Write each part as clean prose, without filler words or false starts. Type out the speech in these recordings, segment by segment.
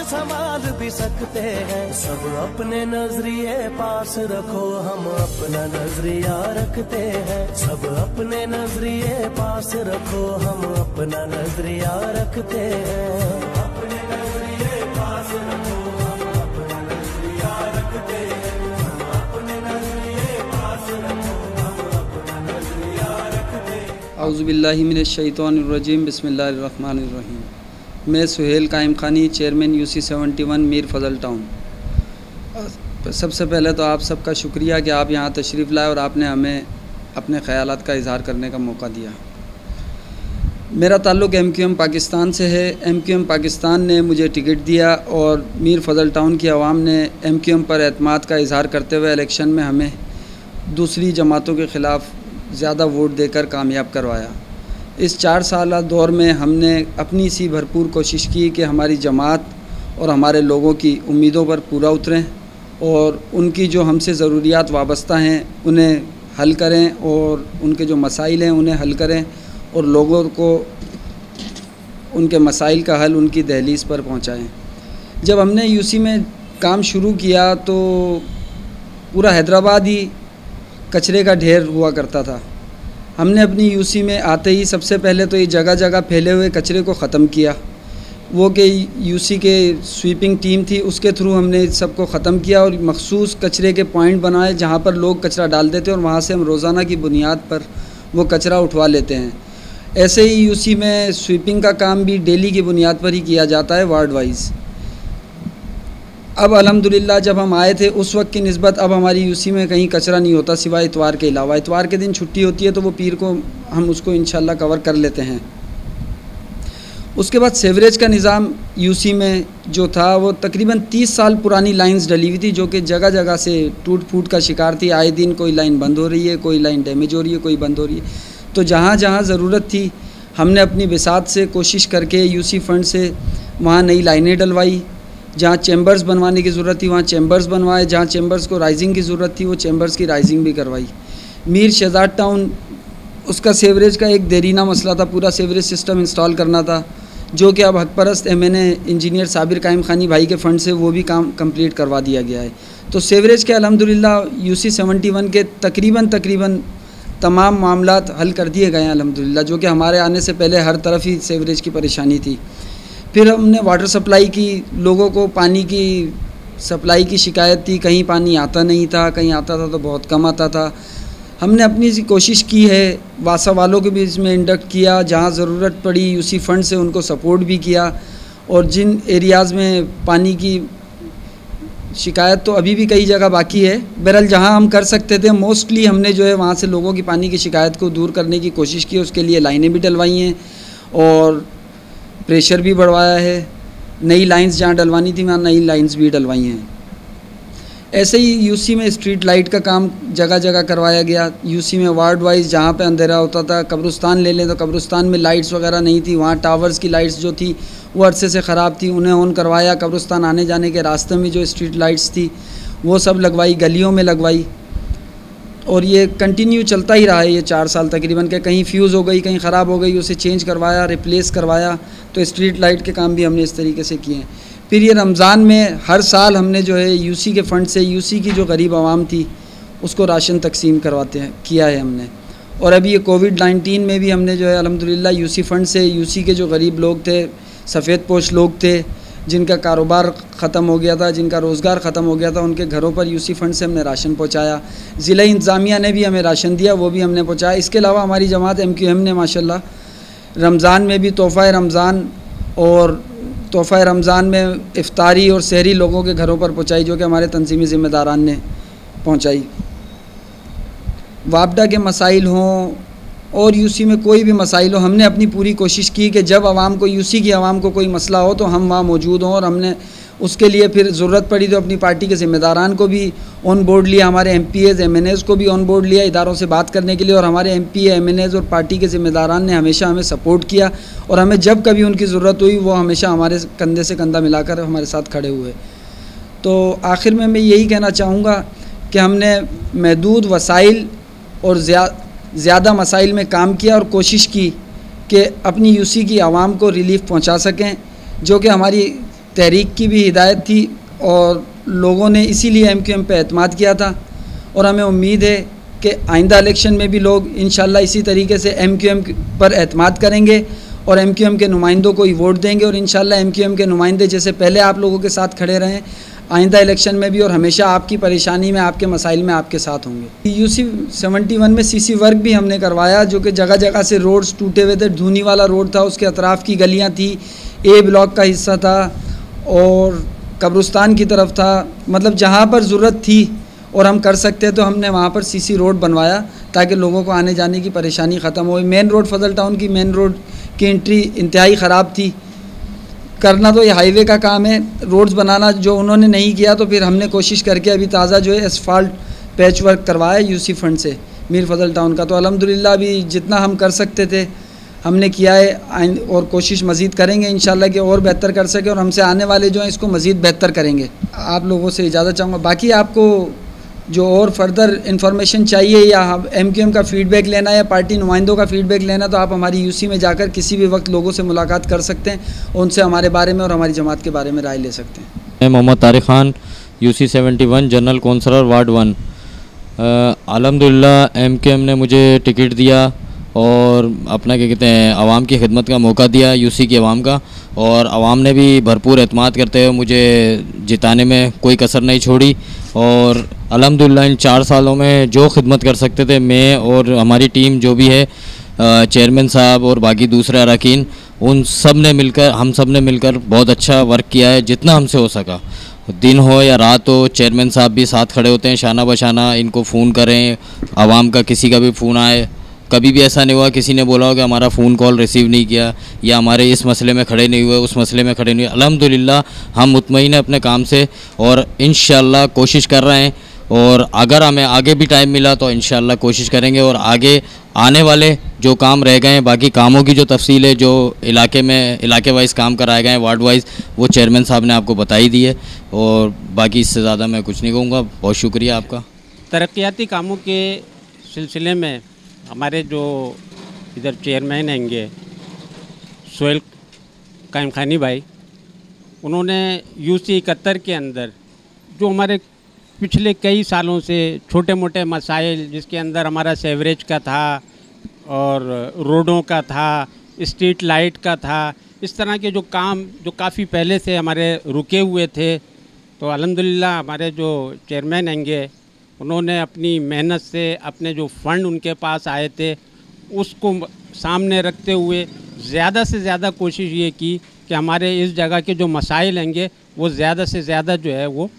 संभाल भी सकते हैं। सब अपने नजरिए पास रखो, हम अपना नजरिया रखते हैं। सब अपने नजरिए पास रखो, हम अपना नजरिया रखते हैं। अपने नजरिए पास रखो, हम अपना नजरिया रखते हैं। अपने नजरिए पास रखो, हम अपना नजरिया रखते हैं। औज़ु बिल्लाहि मिनश शैतानिर रजीम, बिस्मिल्लाहिर रहमानिर रहीम। मैं Suhail Qaim Khani, chairman UC 71 Mir Fazal town. सबसे पहले तो आप सबका शुक्रिया कि आप यहाँ तशरीफ़ लाए और आपने हमें अपने ख़यालात का इज़हार करने का मौका दिया। मेरा ताल्लुक़ MQM पाकिस्तान से है। MQM पाकिस्तान ने मुझे टिकट दिया और मीर फजल टाउन की आवाम ने MQM पर एतमाद का इज़हार करते हुए इलेक्शन में हमें दूसरी जमातों के ख़िलाफ़ ज़्यादा वोट देकर कामयाब करवाया। इस 4 साल दौर में हमने अपनी सी भरपूर कोशिश की कि हमारी जमात और हमारे लोगों की उम्मीदों पर पूरा उतरें और उनकी जो हमसे ज़रूरियात वाबस्ता हैं उन्हें हल करें और उनके जो मसाइल हैं उन्हें हल करें और लोगों को उनके मसाइल का हल उनकी दहलीज़ पर पहुंचाएं। जब हमने UC में काम शुरू किया तो पूरा हैदराबाद ही कचरे का ढेर हुआ करता था। हमने अपनी UC में आते ही सबसे पहले तो ये जगह जगह फैले हुए कचरे को ख़त्म किया। वो कि UC के स्वीपिंग टीम थी, उसके थ्रू हमने सबको ख़त्म किया और मखसूस कचरे के पॉइंट बनाए जहाँ पर लोग कचरा डाल देते और वहाँ से हम रोज़ाना की बुनियाद पर वो कचरा उठवा लेते हैं। ऐसे ही UC में स्वीपिंग का काम भी डेली की बुनियाद पर ही किया जाता है, वार्ड वाइज़। अब अल्हम्दुलिल्लाह जब हम आए थे उस वक्त की निस्बत अब हमारी UC में कहीं कचरा नहीं होता सिवाय इतवार के अलावा। इतवार के दिन छुट्टी होती है तो वो पीर को हम उसको इंशाल्लाह कवर कर लेते हैं। उसके बाद सेवरेज का निज़ाम UC में जो था वो तकरीबन 30 साल पुरानी लाइंस डली हुई थी जो कि जगह जगह से टूट फूट का शिकार थी। आए दिन कोई लाइन बंद हो रही है, कोई लाइन डैमेज हो रही है, कोई बंद हो रही है। तो जहाँ जहाँ ज़रूरत थी हमने अपनी बिसात से कोशिश करके UC फंड से वहाँ नई लाइनें डलवाई। जहाँ चैम्बर्स बनवाने की ज़रूरत थी वहाँ चैम्बर्स बनवाए। जहाँ चैम्बर्स को राइजिंग की ज़रूरत थी वो चैम्बर्स की राइजिंग भी करवाई। मीर शहजाद टाउन उसका सेवरेज का एक देरीना मसला था, पूरा सेवरेज सिस्टम इंस्टॉल करना था जो कि अब हकपरस्त MNA इंजीनियर साबिर कायम खानी भाई के फ़ंड से वो भी काम कंप्लीट करवा दिया गया है। तो सेवरेज के अल्हम्दुलिल्लाह UC 71 के तकरीबन तमाम मामलात हल कर दिए गए हैं अल्हम्दुलिल्लाह, जो कि हमारे आने से पहले हर तरफ ही सेवरेज की परेशानी थी। फिर हमने वाटर सप्लाई की, लोगों को पानी की सप्लाई की शिकायत थी, कहीं पानी आता नहीं था, कहीं आता था तो बहुत कम आता था। हमने अपनी सी कोशिश की है, वासा वालों को भी इसमें इंडक्ट किया, जहाँ ज़रूरत पड़ी UC फंड से उनको सपोर्ट भी किया और जिन एरियाज़ में पानी की शिकायत तो अभी भी कई जगह बाकी है, बहरहाल जहाँ हम कर सकते थे मोस्टली हमने जो है वहाँ से लोगों की पानी की शिकायत को दूर करने की कोशिश की। उसके लिए लाइनें भी डलवाई हैं और प्रेशर भी बढ़वाया है। नई लाइंस जहाँ डलवानी थी वहाँ नई लाइंस भी डलवाई हैं। ऐसे ही UC में स्ट्रीट लाइट का काम जगह जगह करवाया गया। UC में वार्ड वाइज जहाँ पे अंधेरा होता था, कब्रिस्तान ले लें तो कब्रिस्तान में लाइट्स वगैरह नहीं थी, वहाँ टावर्स की लाइट्स जो थी वो अरसे से ख़राब थी, उन्हें ऑन करवाया। कब्रिस्तान आने जाने के रास्ते में जो स्ट्रीट लाइट्स थी वो सब लगवाई, गलियों में लगवाई और ये कंटिन्यू चलता ही रहा है ये 4 साल तकरीबन के। कहीं फ्यूज़ हो गई, कहीं ख़राब हो गई, उसे चेंज करवाया, रिप्लेस करवाया। तो स्ट्रीट लाइट के काम भी हमने इस तरीके से किए हैं। फिर ये रमज़ान में हर साल हमने जो है UC के फ़ंड से UC की जो गरीब आवाम थी उसको राशन तकसीम करवाते हैं, किया है हमने। और अभी ये कोविड-19 में भी हमने जो है अल्हम्दुलिल्लाह UC फंड से UC के जो गरीब लोग थे, सफ़ेद पोश लोग थे, जिनका कारोबार ख़त्म हो गया था, जिनका रोज़गार ख़त्म हो गया था, उनके घरों पर UC फंड से हमने राशन पहुँचाया। ज़िला इंतज़ामिया ने भी हमें राशन दिया, वो भी हमने पहुँचाया। इसके अलावा हमारी जमात MQM ने माशाल्लाह रमज़ान में भी तोहफ़ा रमज़ान और तोहफ़ा रमज़ान में इफ्तारी और सहरी लोगों के घरों पर पहुँचाई, जो कि हमारे तंजीमी ज़िम्मेदारान ने पहुँचाई। वापडा के मसाइल हों और UC में कोई भी मसाइल हो, हमने अपनी पूरी कोशिश की कि जब आवाम को UC की आवाम को कोई मसला हो तो हम वहाँ मौजूद हों। और हमने उसके लिए फिर ज़रूरत पड़ी तो अपनी पार्टी के ज़िम्मेदारान को भी ऑन बोर्ड लिया, हमारे MPAs MNAs को भी ऑन बोर्ड लिया इदारों से बात करने के लिए। और हमारे MPA MNAs और पार्टी के ज़िम्मेदारान ने हमेशा हमें सपोर्ट किया और हमें जब कभी उनकी ज़रूरत हुई वो हमेशा हमारे कंधे से कंधा मिलाकर हमारे साथ खड़े हुए। तो आखिर में मैं यही कहना चाहूँगा कि हमने महदूद वसाइल और ज़्यादा मसाइल में काम किया और कोशिश की कि अपनी UC की आवाम को रिलीफ़ पहुँचा सकें, जो कि हमारी तहरीक की भी हिदायत थी और लोगों ने इसीलिए एमक्यूएम पे एतमाद किया था। और हमें उम्मीद है कि आइंदा इलेक्शन में भी लोग इंशाल्लाह इसी तरीके से एमक्यूएम पर एतमाद करेंगे और एमक्यूएम के नुमाइंदों को ही वोट देंगे। और इंशाल्लाह एमक्यूएम के नुमाइंदे जैसे पहले आप लोगों के साथ खड़े रहें आइंदा इलेक्शन में भी, और हमेशा आपकी परेशानी में, आपके मसाइल में आपके साथ होंगे। यूसी 71 में सीसी वर्क भी हमने करवाया, जो कि जगह जगह से रोड्स टूटे हुए थे। धूनी वाला रोड था, उसके अतराफ़ की गलियाँ थी, ए ब्लॉक का हिस्सा था और कब्रिस्तान की तरफ था। मतलब जहाँ पर ज़रूरत थी और हम कर सकते तो हमने वहाँ पर सीसी रोड बनवाया ताकि लोगों को आने जाने की परेशानी ख़त्म हो। मेन रोड फजल टाउन की मेन रोड की एंट्री इंतहाई ख़राब थी। करना तो ये हाईवे का काम है, रोड्स बनाना जो उन्होंने नहीं किया, तो फिर हमने कोशिश करके अभी ताज़ा जो है एसफाल्ट पैच वर्क करवाया यूसी फंड से मीर फजल टाउन का। तो अल्हम्दुलिल्लाह अभी जितना हम कर सकते थे हमने किया है और कोशिश मज़ीद करेंगे इंशाल्लाह कि और बेहतर कर सके और हमसे आने वाले जो हैं इसको मज़ीद बेहतर करेंगे। आप लोगों से इजाज़त चाहूँगा। बाकी आपको जो और फर्दर इन्फॉर्मेशन चाहिए या एमक्यूएम का फ़ीडबैक लेना या पार्टी नुमाइंदों का फ़ीडबैक लेना, तो आप हमारी यूसी में जाकर किसी भी वक्त लोगों से मुलाकात कर सकते हैं और उनसे हमारे बारे में और हमारी जमात के बारे में राय ले सकते हैं। मैं Mohammad Tariq Khan, UC 71 general councillor ward 1। अल्हम्दुलिल्लाह एमक्यूएम ने मुझे टिकट दिया और अपना क्या कहते हैं आवाम की खिदमत का मौका दिया, यूसी की आवाम का, और आवाम ने भी भरपूर एतमाद करते हुए मुझे जिताने में कोई कसर नहीं छोड़ी। और अल्हम्दुलिल्लाह इन 4 सालों में जो खिदमत कर सकते थे मैं और हमारी टीम जो भी है, चेयरमैन साहब और बाकी दूसरे अरकान, उन सब ने मिलकर, हम सब ने मिलकर बहुत अच्छा वर्क किया है जितना हमसे हो सका। दिन हो या रात हो, चेयरमैन साहब भी साथ खड़े होते हैं शाना बशाना, इनको फ़ोन करें, आवाम का किसी का भी फ़ोन आए, कभी भी ऐसा नहीं हुआ किसी ने बोला हो कि हमारा फ़ोन कॉल रिसीव नहीं किया या हमारे इस मसले में खड़े नहीं हुए, उस मसले में खड़े नहीं हुए। अल्हम्दुलिल्लाह हम मुतमईन हैं अपने काम से और इंशाअल्लाह कोशिश कर रहे हैं, और अगर हमें आगे भी टाइम मिला तो इंशाअल्लाह कोशिश करेंगे। और आगे आने वाले जो काम रह गए हैं, बाकी कामों की जो तफसील है, जो इलाके में इलाके वाइज काम कराए गए हैं, वार्ड वाइज, वो चेयरमैन साहब ने आपको बताई दी है। और बाकी इससे ज़्यादा मैं कुछ नहीं कहूँगा। बहुत शुक्रिया आपका। तरक्याती कामों के सिलसिले में हमारे जो इधर चेयरमैन हैंगे सोहेल कायम खानी भाई, उन्होंने यूसी 71 के अंदर जो हमारे पिछले कई सालों से छोटे मोटे मसाइल, जिसके अंदर हमारा सेवरेज का था और रोडों का था, स्ट्रीट लाइट का था, इस तरह के जो काम जो काफ़ी पहले से हमारे रुके हुए थे, तो अल्हम्दुलिल्लाह हमारे जो चेयरमैन हैंगे उन्होंने अपनी मेहनत से अपने जो फ़ंड उनके पास आए थे उसको सामने रखते हुए ज़्यादा से ज़्यादा कोशिश ये की कि हमारे इस जगह के जो मसाइल हैंगे वो ज़्यादा से ज़्यादा जो है वो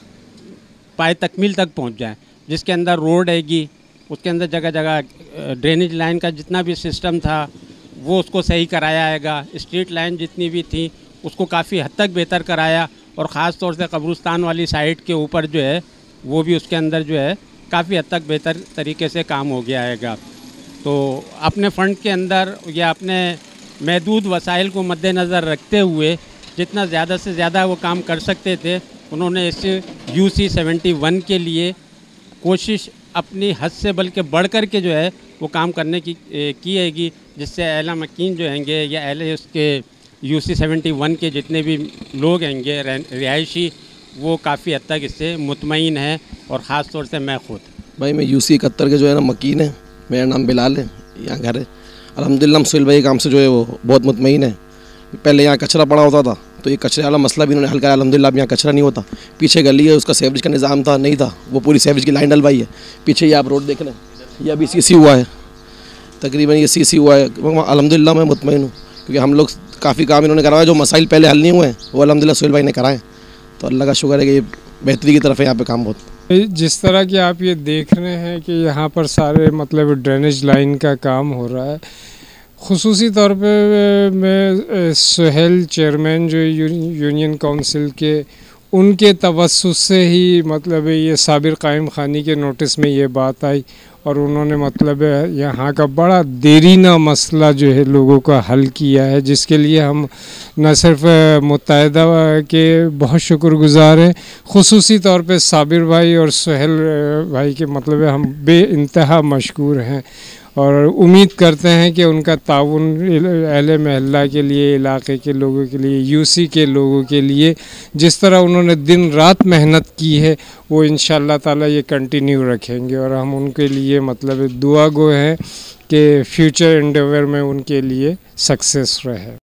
पाए तकमील तक पहुंच जाए। जिसके अंदर रोड आएगी, उसके अंदर जगह जगह ड्रेनेज लाइन का जितना भी सिस्टम था वो उसको सही कराया आएगा। स्ट्रीट लाइन जितनी भी थी उसको काफ़ी हद तक बेहतर कराया, और ख़ास तौर से कब्रिस्तान वाली साइड के ऊपर जो है वो भी उसके अंदर जो है काफ़ी हद तक बेहतर तरीके से काम हो गया आएगा। तो अपने फ़ंड के अंदर या अपने महदूद वसाइल को मद्देनज़र रखते हुए जितना ज़्यादा से ज़्यादा वो काम कर सकते थे, उन्होंने इस यूसी 71 के लिए कोशिश अपनी हद से बल्कि बढ़ कर के जो है वो काम करने की हैगी, जिससे अहला मकीन जो हैंगे या अहले उसके यूसी 71 के जितने भी लोग हैंगे रिहायशी, वो काफ़ी हद तक इससे मुतमईन है। और ख़ास तौर से मैं खुद भाई, मैं यूसी 71 के जो है ना मकीन है। मेरा नाम बिलाल है, यहाँ घर है। अल्हम्दुलिल्लाह सोहेल भाई काम से जो है वो बहुत मुतमईन है। पहले यहाँ कचरा पड़ा होता था तो ये कचरे वाला मसला भी इन्होंने हल करा। अल्हम्दुलिल्लाह अब यहाँ कचरा नहीं होता। पीछे गली है, उसका सेवरेज का निज़ाम था नहीं था, वो पूरी सेवरेज की लाइन डलवाई है। पीछे ये आप रोड देख रहे हैं, ये अभी सीसी हुआ है, तकरीबन ये सीसी हुआ है। अल्हम्दुलिल्लाह मैं मुतमईन हूँ क्योंकि हम लोग काफ़ी काम इन्होंने कराया। जो मसाइल पहले हल नहीं हुए हैं वो अल्हम्दुलिल्लाह सोहेल भाई ने कराए, तो अल्लाह का शुक्र है कि ये बेहतरी की तरफ है यहाँ पे काम बहुत। जिस तरह की आप ये देख रहे हैं कि यहाँ पर सारे मतलब ड्रेनेज लाइन का काम हो रहा है, ख़ुसूसी तौर पे मैं सोहेल चेयरमैन जो यूनियन काउंसिल के, उनके तवस्सुस से ही मतलब ये साबिर कायम खानी के नोटिस में ये बात आई और उन्होंने मतलब यहाँ का बड़ा देरीना मसला जो है लोगों का हल किया है, जिसके लिए हम न सिर्फ मुत्तहिदा के बहुत शुक्रगुज़ार हैं, ख़ुसूसी तौर पे साबिर भाई और सोहेल भाई के मतलब हम बेइंतहा मशकूर हैं। और उम्मीद करते हैं कि उनका ताउन अहले महल्ला के लिए, इलाके के लोगों के लिए, यूसी के लोगों के लिए जिस तरह उन्होंने दिन रात मेहनत की है वो इंशाअल्लाह ताला ये कंटिन्यू रखेंगे। और हम उनके लिए मतलब दुआ गो हैं कि फ्यूचर एंडेवर में उनके लिए सक्सेस रहे।